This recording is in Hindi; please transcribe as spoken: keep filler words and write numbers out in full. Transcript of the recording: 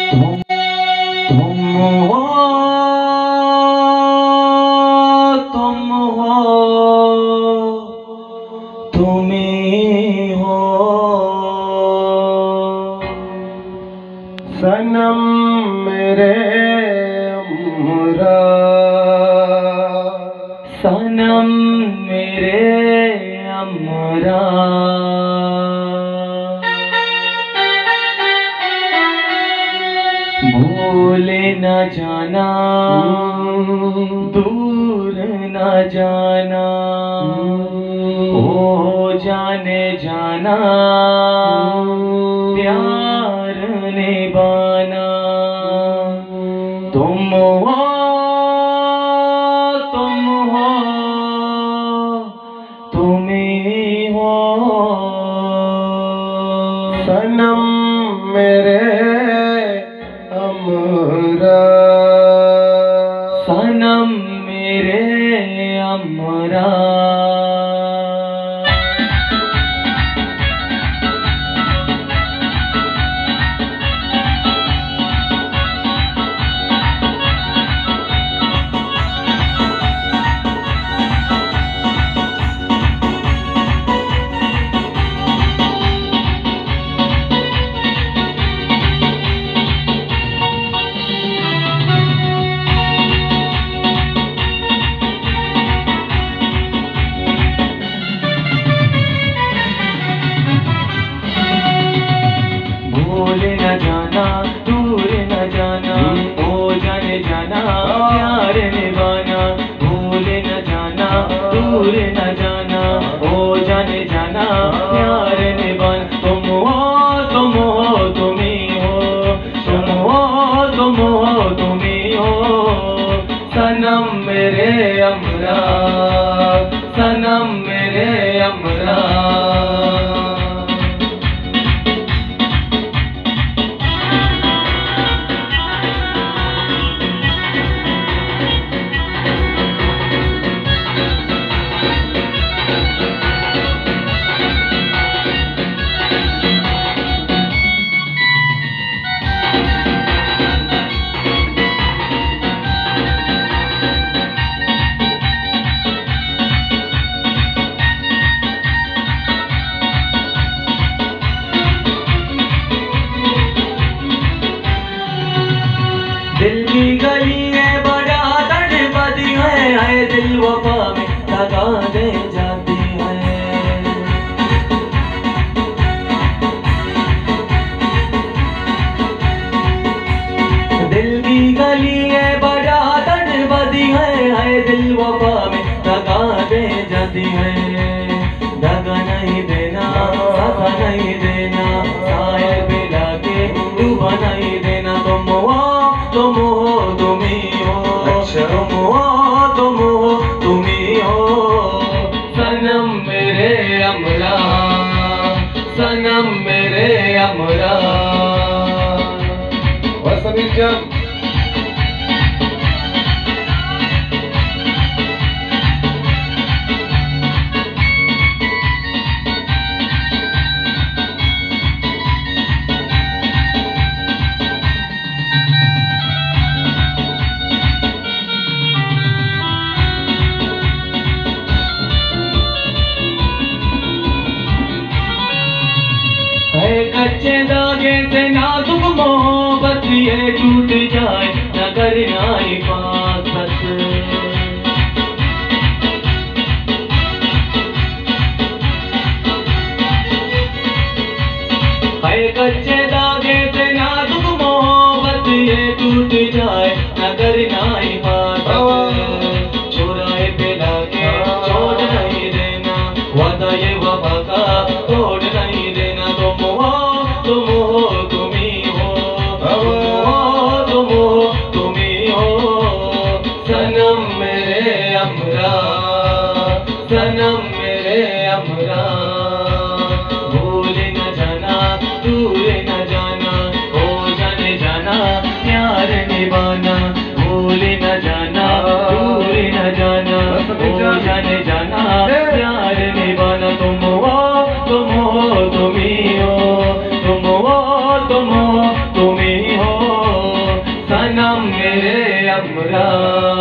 तुम तुम हो तुम हो तुम ही हो सनम मेरे अमरा सनम मेरे अमरा भूल न जाना दूर न जाना ओ जाने जाना प्यार निभाना तुम हो तुम हो तुम ही हो सनम मेरे अमरा सनम मेरे अमरा भूल न जाना दूर न जाना ओ जाने जाना प्यार निभाना भूल न जाना दूर न जाना ओ जाने जाना प्यार निभाना तुम हो तुम हो तुम ही हो तुम हो तुम हो तुम ही हो सनम मेरे अमरा सनम मेरे अमरा दिल की गली है बड़ा तड़पती है है दिल वफा में दगा दे जाती है दिल की गली है बड़ा तड़पती है है दिल वफा में दगा दे जाती है दगा नहीं देना सजा नहीं देना साए पिला के डूबा नहीं देना तुम हो तुम हो तुम ही हो तुम हो तुम हो तुम ही हो सनम मेरे अमरा सनम मेरे अमरा समीर जान है कच्चे धागे से नाजुक मोहब्बत ये टूट जाए न करना हिफाजत है कच्चे धागे से नाजुक मोहब्बत ये टूट जाए न करना हिफाजत चुराए पे लाके छोड़ नहीं देना वादा ये वफा का तोड़ नहीं देना तुम हो तुम हो तुम ही हो तुम हो तुम ही हो सनम मेरे अमरा सनम मेरे अमरा भूल न जाना दूर न जाना ओ जाने जाना प्यार निभाना भूल न जाना दूर न जाना ओ जाने जाना प्यार निभाना तुम हो तुम हो तुम ही हो तुम हो तुम हो तुम ही हो हमरा